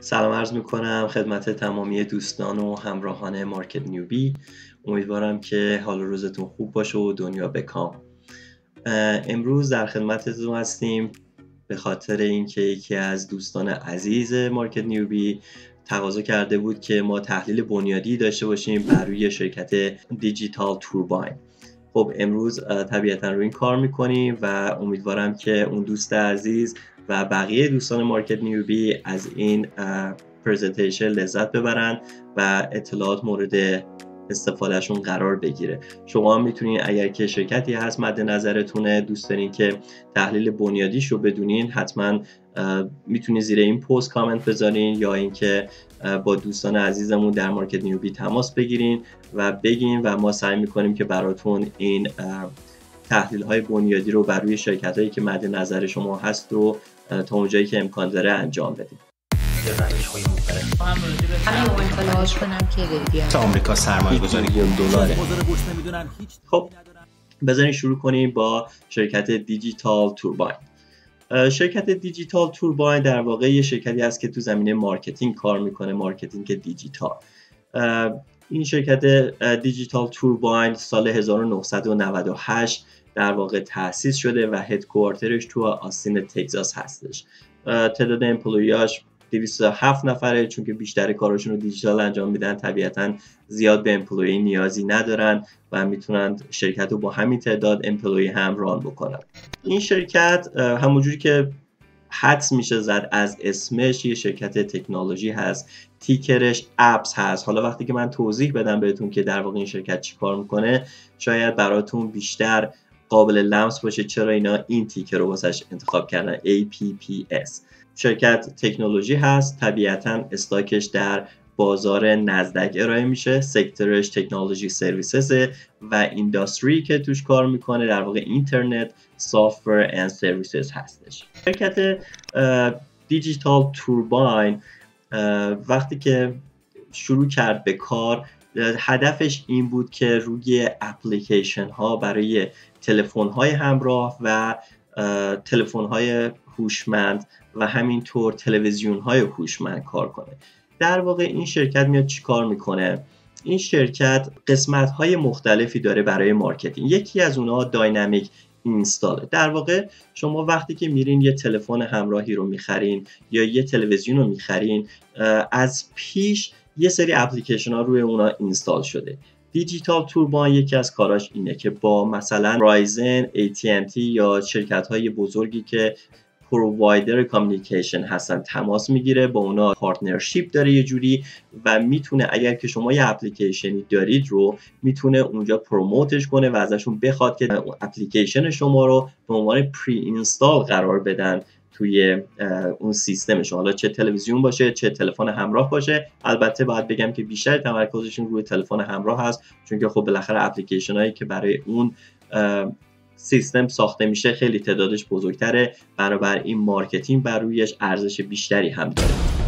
سلام عرض میکنم خدمت تمامی دوستان و همراهان مارکت نیوبی. امیدوارم که حال و روزتون خوب باشه و دنیا بکام. امروز در خدمتتون هستیم به خاطر اینکه یکی از دوستان عزیز مارکت نیوبی تقاضا کرده بود که ما تحلیل بنیادی داشته باشیم بر روی شرکت دیجیتال تورباین. خب امروز طبیعتا روی این کار میکنیم و امیدوارم که اون دوست عزیز و بقیه دوستان مارکت نیوبی از این پرزنتیشن لذت ببرن و اطلاعات مورد استفادهشون قرار بگیره. شما میتونین اگر که شرکتی هست مد نظرتونه دوست دارین که تحلیل بنیادیش رو بدونین، حتما میتونین زیر این پست کامنت بذارین یا اینکه با دوستان عزیزمون در مارکت نیوبی تماس بگیرین و بگین و ما سعی میکنیم که براتون این تحلیل های بنیادی رو بر روی شرکت هایی که مد نظر شما هست رو تا اونجایی که امکان داره انجام بدیم. تا آمریکا سرمایه گذاری $1 خب بذارین شروع کنیم با شرکت دیجیتال تورباین. شرکت دیجیتال تورباین در واقع یه شرکتی است که تو زمینه مارکتینگ کار میکنه، مارکتینگ دیجیتال. این شرکت دیجیتال تورباین سال 1998 در واقع تأسیس شده و هدکوارترش تو آستین تگزاس هستش. تعداد امپلویاش 207 نفره، چون که بیشتر کارشون رو دیجیتال انجام میدن طبیعتاً زیاد به امپلوی نیازی ندارن و میتونن شرکت رو با همین تعداد امپلوی هم ران بکنن. این شرکت همونجوری که حدس میشه زد از اسمش یه شرکت تکنولوژی هست، تیکرش اپس هست. حالا وقتی که من توضیح بدم بهتون که در واقع این شرکت چی کار میکنه شاید براتون بیشتر قابل لمس باشه چرا اینا این تیکر رو واسش انتخاب کردن، APPS. شرکت تکنولوژی هست، طبیعتاً استاکش در بازار نزدک ارائه میشه، سکتورش تکنولوژی سرویسز و اینداستری که توش کار میکنه در واقع اینترنت، سافتور اند سرویسز هستش. شرکت دیجیتال تورباین وقتی که شروع کرد به کار هدفش این بود که روی اپلیکیشن ها برای تلفن های همراه و تلفن های هوشمند و همینطور تلویزیون های هوشمند کار کنه. در واقع این شرکت میاد چی کار میکنه؟ این شرکت قسمت های مختلفی داره برای مارکتینگ. یکی از اونها داینامیک اینستاله. در واقع شما وقتی که میرین یه تلفن همراهی رو میخرین یا یه تلویزیون رو میخرین، از پیش یه سری اپلیکیشن ها روی اونا اینستال شده. دیجیتال تورباین یکی از کاراش اینه که با مثلا رایزن، AT&T یا شرکت های بزرگی که پرووایدر کامیونیکیشن هستن تماس میگیره، با اونا پارتنرشیپ داره یه جوری و میتونه اگر که شما یه اپلیکیشنی دارید رو میتونه اونجا پروموتش کنه و ازشون بخواد که اپلیکیشن شما رو به عنوان پری اینستال قرار بدن توی اون سیستمشون، حالا چه تلویزیون باشه چه تلفن همراه باشه. البته باید بگم که بیشتر تمرکزشون روی تلفن همراه هست، چون که خب بالاخره اپلیکیشن هایی که برای اون سیستم ساخته میشه خیلی تعدادش بزرگتره، بنابراین مارکتینگ بر رویش ارزش بیشتری هم داره.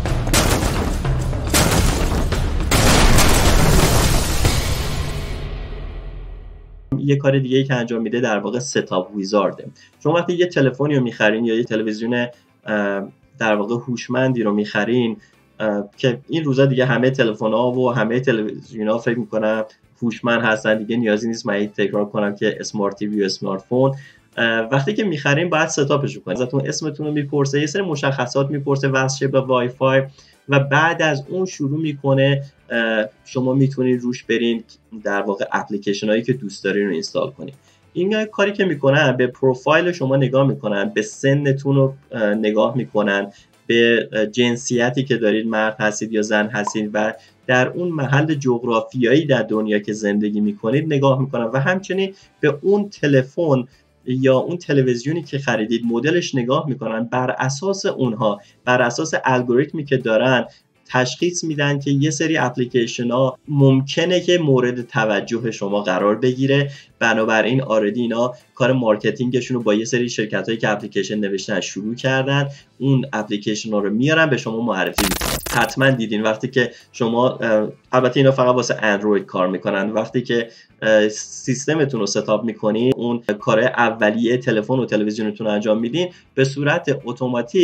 یه کار دیگه‌ای که انجام میده در واقع ستاپ ویزارده. شما وقتی یه تلفنی رو میخرین یا یه تلویزیون در واقع هوشمندی رو میخرین که این روزا دیگه همه تلفن‌ها و همه تلویزیون‌ها فکر می‌کنم هوشمند هستن، دیگه نیازی نیست من تکرار کنم که اسمارت تیوی و اسمارت فون وقتی که می‌خرین باید ستاپش کنین. ازتون اسمتون رو میپرسه، یه سری مشخصات میپرسه، وصل به وای فای و بعد از اون شروع میکنه شما میتونید روش برین در واقع اپلیکیشن هایی که دوست دارین رو اینستال کنید. این کاری که میکنن به پروفایل شما نگاه میکنن، به سنتون رو نگاه میکنن، به جنسیتی که دارید مرد هستید یا زن هستید و در اون محل جغرافیایی در دنیا که زندگی میکنید نگاه میکنن و همچنین به اون تلفن یا اون تلویزیونی که خریدید مدلش نگاه میکنن. بر اساس اونها، بر اساس الگوریتمی که دارن تشخیص میدن که یه سری اپلیکیشن ها ممکنه که مورد توجه شما قرار بگیره، بنابراین آردی اینا کار مارکتینگشون رو با یه سری شرکت هایی که اپلیکیشن نوشتن شروع کردن، اون اپلیکیشن ها رو میارن به شما معرفی میکنن. حتما دیدین وقتی که شما، البته اینا فقط واسه اندروید کار میکنن، وقتی که سیستمتون رو ستاپ میکنین اون کار اولیه تلفن و تلویزیونتون رو انجام میدین، به صورت اتوماتیک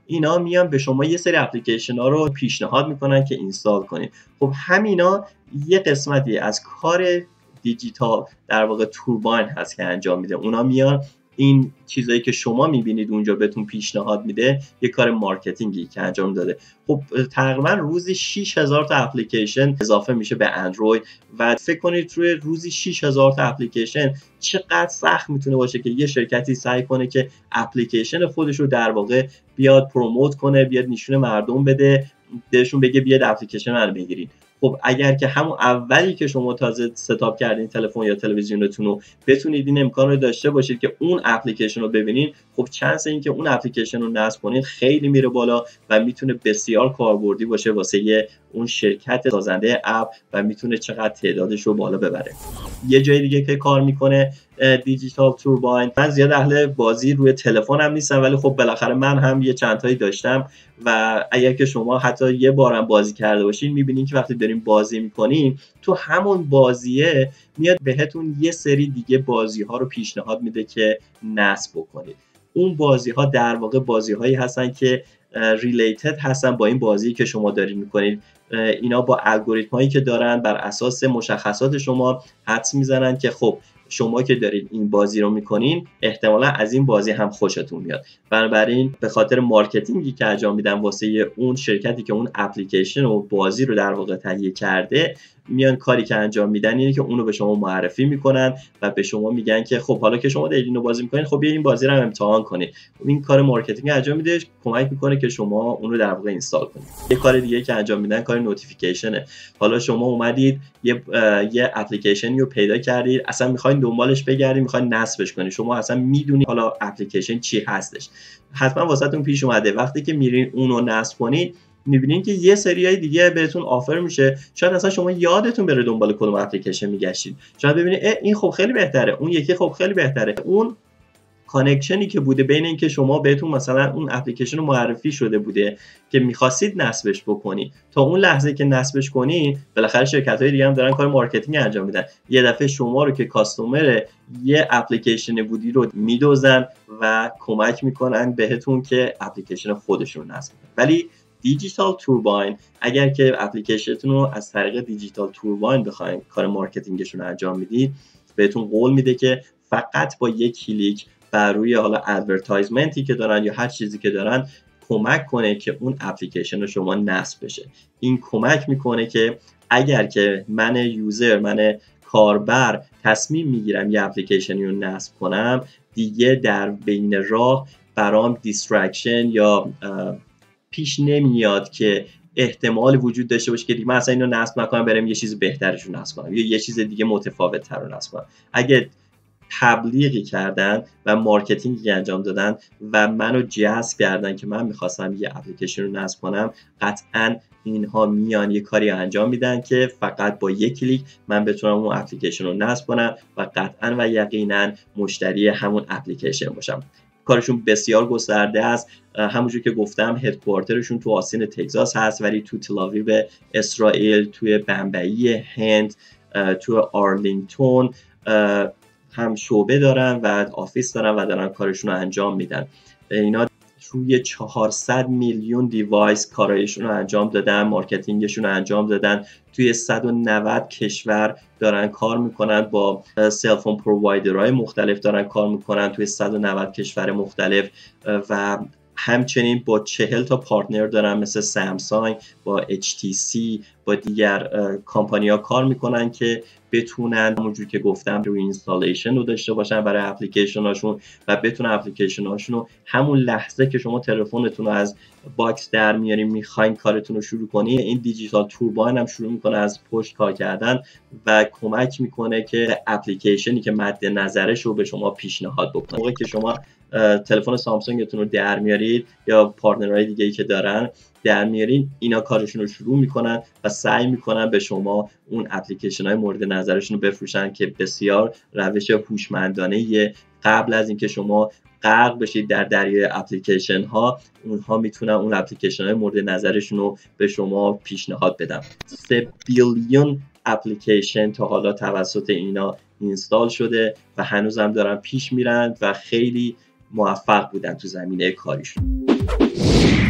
اینا میان به شما یه سری اپلیکیشن ها رو پیشنهاد میکنن که اینستال کنید. خب همینا یه قسمتی از کار دیجیتال در واقع تورباین هست که انجام میده. اونا میان این چیزایی که شما میبینید اونجا بهتون پیشنهاد میده یه کار مارکتینگی که انجام داده. خب تقریبا روزی 6000 تا اپلیکیشن اضافه میشه به اندروید و فکر کنید روی روزی 6000 تا اپلیکیشن چقدر سخت میتونه باشه که یه شرکتی سعی کنه که اپلیکیشن خودش رو در واقع بیاد پروموت کنه، بیاد نشون مردم بده، بهشون بگه بیاد اپلیکیشن رو بگیرید. خب اگر که همون اولی که شما تازه ستاپ کردین تلفن یا تلویزیونتون رو بتونید این امکان رو داشته باشید که اون اپلیکیشن رو ببینید، خب چانس این که اون اپلیکیشن رو نصب کنید خیلی میره بالا و میتونه بسیار کاربردی باشه واسه اون شرکت سازنده اپ و میتونه چقدر تعدادش رو بالا ببره. یه جای دیگه که کار میکنه دیجیتال تورباین، من زیاد اهل بازی روی تلفنم نیستم ولی خب بالاخره من هم یه چند تایی داشتم و اگر که شما حتی یه بارم بازی کرده باشین میبینین که وقتی دارین بازی میکنین تو همون بازیه میاد بهتون یه سری دیگه بازی ها رو پیشنهاد میده که نصب بکنید. اون بازی ها در واقع بازی هایی هستن که ریلیتد هستن با این بازی که شما دارین میکنید. اینا با الگوریتم هایی که دارن بر اساس مشخصات شما حدس میزنن که خب شما که دارید این بازی رو میکنین احتمالا از این بازی هم خوشتون میاد. بنابراین به خاطر مارکتینگی که انجام میدن واسه اون شرکتی که اون اپلیکیشن و بازی رو در واقع تهیه کرده، میان کاری که انجام میدن اینه که اونو به شما معرفی میکنن و به شما میگن که خب حالا که شما دارید اینو بازی میکنین خب بیا این بازی رو هم امتحان کنید. این کار مارکتینگ انجام میده، کمک میکنه که شما اون رو در واقع اینستال کنید. یه کار دیگه که انجام میدن کار نوتیفیکیشنه. حالا شما اومدید یه اپلیکیشنی رو پیدا کردید، اصلا میخواین دنبالش بگردید، میخواین نصبش کنید، شما اصلا میدونید حالا اپلیکیشن چی هستش، حتما واسهتون پیش اومده وقتی که میرین اونو نصب کنید میبینین که یه سریای دیگه بهتون آفر میشه. شاید اصلا شما یادتون بره دنبال کدوم اپلیکیشن میگشتید، شاید ببینید این خب خیلی بهتره، اون یکی خب خیلی بهتره. اون کانکشنی که بوده بین این که شما بهتون مثلا اون اپلیکیشن رو معرفی شده بوده که می‌خواستید نصبش بکنی تا اون لحظه که نصبش کنی، بالاخره شرکت‌های دیگه هم دارن کار مارکتینگ انجام میدن، یه دفعه شما رو که کاستومر یه اپلیکیشن بودی رو میدوزن و کمک میکنن بهتون که اپلیکیشن خودشون نصب کنید. ولی دیجیتال تورباین اگر که اپلیکیشنتون رو از طریق دیجیتال تورباین بخواید کار مارکتینگشون رو انجام میدید، بهتون قول میده که فقط با یک کلیک بر روی حالا ادورتایزمنتی که دارن یا هر چیزی که دارن کمک کنه که اون اپلیکیشن رو شما نصب بشه. این کمک میکنه که اگر که من یوزر، من کاربر تصمیم میگیرم یه اپلیکیشنی رو نصب کنم، دیگه در بین راه برام دیسترکشن یا پیش نمیاد که احتمال وجود داشته باشه که دیگه من اصلا اینو نصب نکنم برم یه چیز بهترش رو نصب کنم یا یه چیز دیگه متفاوت تر رو نصب کنم. اگه تبلیغی کردن و مارکتینگی انجام دادن و منو جذب کردن که من میخواستم یه اپلیکیشن رو نصب کنم، قطعاً اینها میان یه کاری انجام میدن که فقط با یک کلیک من بتونم اون اپلیکیشن رو نصب کنم و قطعاً و یقیناً مشتری همون اپلیکیشن باشم. کارشون بسیار گسترده است. همونجور که گفتم هدکوارترشون تو آستین تگزاس هست ولی تو تل‌آویو اسرائیل، توی بمبئی هند، تو آرلینگتون هم شعبه دارن و آفیس دارن و دارن کارشون رو انجام میدن. اینا روی 400 میلیون دیوایس کارایشون رو انجام دادن، مارکتینگشون رو انجام دادن، توی 190 کشور دارن کار میکنن، با سلفون پرووایدرهای مختلف دارن کار میکنن توی 190 کشور مختلف و همچنین با 40 تا پارتنر دارن مثل سامسونگ، با HTC، با دیگر کمپانی‌ها کار میکنن که بتونن همونجور که گفتم روی اینستالیشن رو داشته باشن برای اپلیکیشن هاشون و بتونن اپلیکیشن هاشون رو همون لحظه که شما تلفنتون رو از باکس در میارین میخواین کارتون رو شروع کنین، این دیجیتال تورباین هم شروع میکنه از پشت کار کردن و کمک میکنه که اپلیکیشنی که مد نظرش رو به شما پیشنهاد بکنه. موقعی که شما تلفن سامسونگتون رو در میارید یا پارتنرهای دیگه‌ای که دارن در میارین، اینا کارشون رو شروع میکنن و سعی میکنن به شما اون اپلیکیشن های مورد نظرشون رو بفروشن که بسیار روش هوشمندانه قبل از اینکه شما غرق بشید در دریای اپلیکیشن ها، اونها میتونن اون اپلیکیشن های مورد نظرشون رو به شما پیشنهاد بدن. 3 بیلیون اپلیکیشن تا حالا توسط اینا اینستال شده و هنوز هم دارن پیش میرن و خیلی موفق بودن تو زمینه کاریشون.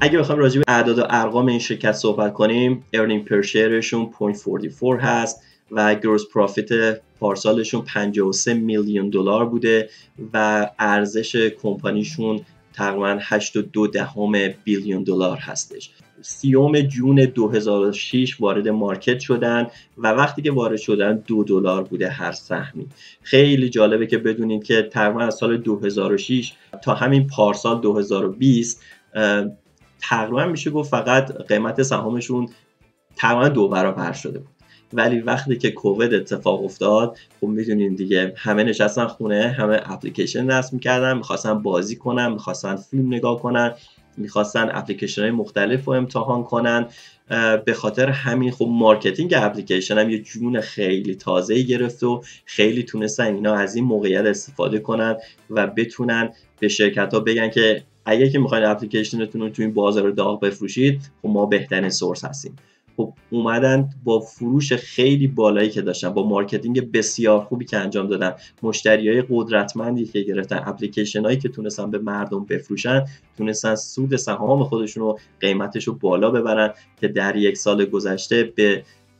اگه بخوایم راجع به اعداد و ارقام این شرکت صحبت کنیم، earning per shareشون 0.44 هست و gross profit پارسالشون 53 میلیون دلار بوده و ارزش کمپانیشون تقریبا 8.2 بیلیون دلار هستش. 30 جون 2006 وارد مارکت شدن و وقتی که وارد شدن $2 بوده هر سهمی. خیلی جالبه که بدونید که تقریبا از سال 2006 تا همین پارسال 2020 تقریبا میشه گفت فقط قیمت سهامشون تقریبا 2 برابر شده بود. ولی وقتی که کووید اتفاق افتاد، خب میدونین دیگه همه نشستن خونه، همه اپلیکیشن نصب می‌کردن، می‌خواستن بازی کنن، می‌خواستن فیلم نگاه کنن، می‌خواستن اپلیکیشن‌های مختلف رو امتحان کنن. به خاطر همین خب مارکتینگ اپلیکیشن هم یه جون خیلی تازه‌ای گرفت و خیلی تونستن اینا از این موقعیت استفاده کنن و بتونن به شرکت‌ها بگن که اگه که می‌خواید اپلیکیشنتون رو تو این بازار داغ بفروشید، خب ما بهترین سورس هستیم. خب اومدن با فروش خیلی بالایی که داشتن، با مارکتینگ بسیار خوبی که انجام دادن، مشتریای قدرتمندی که گرفتن، اپلیکیشن هایی که تونستن به مردم بفروشن، تونستن سود سهام خودشون رو قیمتش رو بالا ببرن که در یک سال گذشته به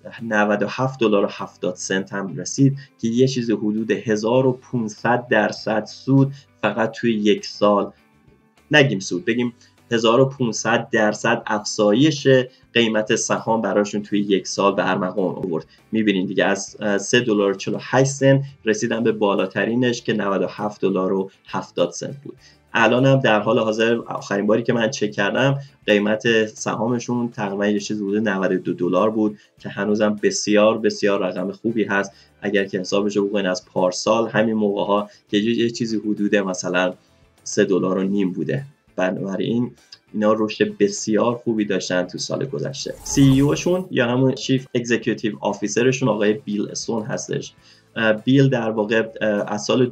$97.70 هم رسید که یه چیز حدود 1500% سود فقط توی یک سال، نگیم سود، بگیم 1500% افزایش قیمت سهام براشون توی یک به ارمغان آورد. میبینین دیگه از $3.48 رسیدن به بالاترینش که $97.70 بود. الان هم در حال حاضر آخرین باری که من چک کردم قیمت سهامشون تقریبا یه چیز حدود $92 بود که هنوزم بسیار بسیار رقم خوبی هست. اگر که حسابش رو بکنین از پارسال همین موقع ها که یه چیزی حدود مثلا $3.5 بوده. بنابراین اینا رشد بسیار خوبی داشتن تو سال گذشته. CEO شون یا همون چیف اگزیکیوتیو آفیسرشون آقای بیل استون هستش. بیل در واقع از سال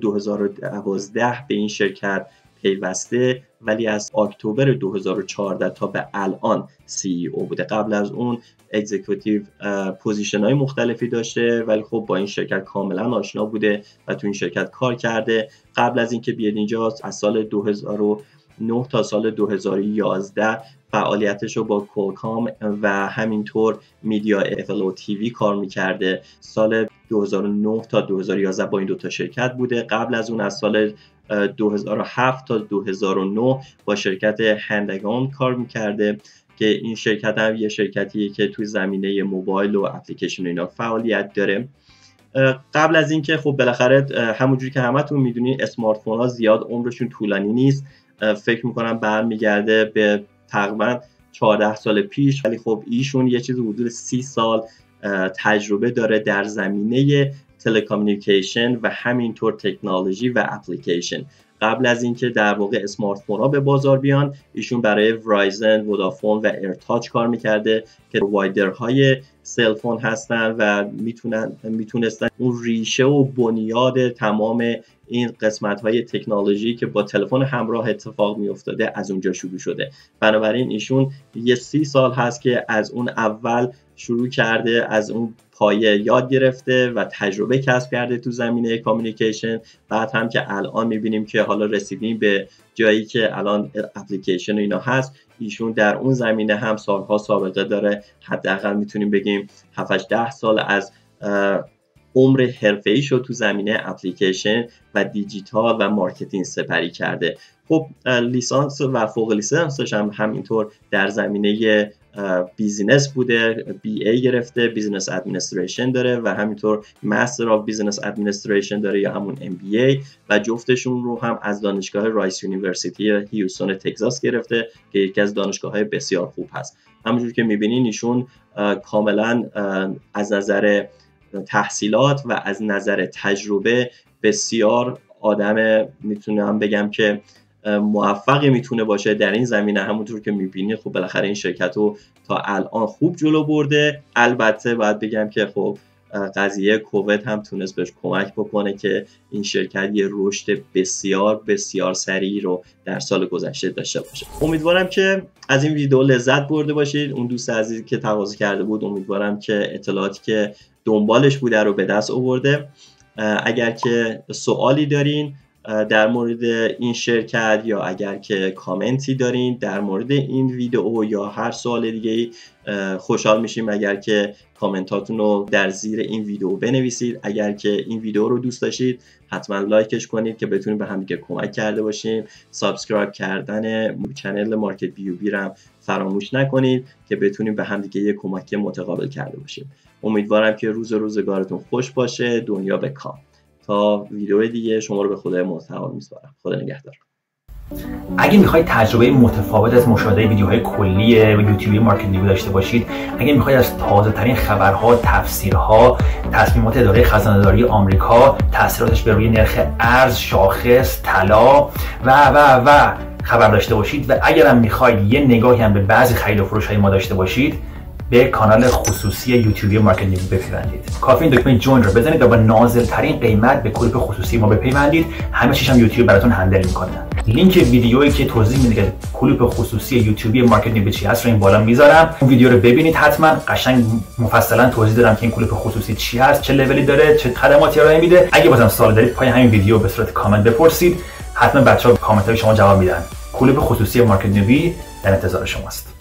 2012 به این شرکت پیوسته، ولی از اکتبر 2014 تا به الان CEO بوده. قبل از اون اگزیکیوتیو پوزیشن های مختلفی داشته، ولی خب با این شرکت کاملا آشنا بوده و تو این شرکت کار کرده. قبل از اینکه بیاد اینجا از سال 2009 تا سال 2011 فعالیتش رو با کولکام و همینطور میدیا FLO TV کار میکرده. سال 2009 تا 2011 با این دوتا شرکت بوده. قبل از اون از سال 2007 تا 2009 با شرکت هندگان کار میکرده که این شرکت هم یه شرکتیه که توی زمینه موبایل و اپلیکیشن اینا فعالیت داره. قبل از اینکه خب بالاخره همونجوری که همتون میدونین اسمارت فون ها زیاد عمرشون طولانی نیست، فکر میکنم برمیگرده به تقریبا 14 سال پیش، ولی خب ایشون یه چیز حدود 30 سال تجربه داره در زمینه تلکامیونیکیشن و همینطور تکنولوژی و اپلیکیشن. قبل از اینکه در واقع اسمارت فون ها به بازار بیان، ایشون برای ورایزن، ودافون و ایرتاچ کار میکرده که پرووایدرهای سل فون هستن و میتونستن اون ریشه و بنیاد تمام این قسمت‌های تکنولوژی که با تلفن همراه اتفاق میافتاده از اونجا شروع شده. بنابراین ایشون یه 30 سال هست که از اون اول شروع کرده، از اون پایه یاد گرفته و تجربه کسب کرده تو زمینه کامیونیکیشن. بعد هم که الان میبینیم که حالا رسیدیم به جایی که الان اپلیکیشن و اینا هست، ایشون در اون زمینه هم سالها سابقه داره. حداقل میتونیم بگیم 7-10 سال از عمر حرفه‌ایشو تو زمینه اپلیکیشن و دیجیتال و مارکتینگ سپری کرده. خب لیسانس و فوق لیسانسش هم همینطور در زمینه بیزینس بوده، BA گرفته، بیزینس ادمنستریشن داره و همینطور مستر آف بیزینس ادمنستریشن داره یا همون MBA و جفتشون رو هم از دانشگاه رایس یونیورسیتی هیوستون تگزاس گرفته که یکی از دانشگاه‌های بسیار خوب هست. همونجور که می‌بینین ایشون کاملا از نظر تحصیلات و از نظر تجربه بسیار آدم میتونم بگم که موفقی میتونه باشه در این زمینه. همونطور که میبینید خب بالاخره این شرکت رو تا الان خوب جلو برده. البته باید بگم که خب قضیه کووید هم تونست بهش کمک بکنه که این شرکت یه رشد بسیار بسیار سریعی رو در سال گذشته داشته باشه. امیدوارم که از این ویدیو لذت برده باشید. اون دوست عزیزی که تقاضا کرده بود امیدوارم که اطلاعاتی که دنبالش بوده رو به دست آورده. اگر که سوالی دارین در مورد این شرکت، یا اگر که کامنتی دارین در مورد این ویدیو یا هر سوال دیگه، خوشحال میشیم اگر که کامنتاتون رو در زیر این ویدیو بنویسید. اگر که این ویدیو رو دوست داشتید حتما لایکش کنید که بتونیم به هم دیگه کمک کرده باشیم. سابسکرایب کردن کانال مارکت بیو بی رو فراموش نکنید که بتونیم به هم دیگه یه کمک متقابل کرده باشیم. امیدوارم که روزگارتون خوش باشه. دنیا به کام. تا ویدیو دیگه شما رو به خدای متعال میسپارم. خدا نگهدار. اگه میخواید تجربه متفاوت از مشاهده ویدیوهای کلی یوتیوبی مارکت بیو داشته باشید، اگه میخواید از تازه ترین خبرها، تفسیرها، تصمیمات اداره خزانه‌داری آمریکا، تاثیراتش به روی نرخ ارز، شاخص، طلا و خبر داشته باشید و اگرم میخواید یه نگاهی هم به بعضی خرید و فروش های ما داشته باشید، به کانال خصوصی یوتیوبی مارکت بیو بپیوندید. کافی این دکمه جوین رو بزنید و با نازل ترین قیمت به گروه خصوصی ما بپیوندید. همه چیز هم یوتیوب براتون هندل میکنه. لینک ویدیویی که توضیح میده که کلوپ خصوصی یوتیوبی مارکت بیو چی هست رو این بالا میذارم. اون ویدیو رو ببینید حتما. قشنگ مفصلا توضیح دادم که این کلوپ خصوصی چی هست، چه لولی داره، چه خدماتی ارائه میده. اگه بازم سوال دارید پای همین ویدیو به صورت کامنت بپرسید. حتما بچه‌ها کامنت های شما جواب میدن. کلوپ خصوصی مارکت بیو در انتظار شماست.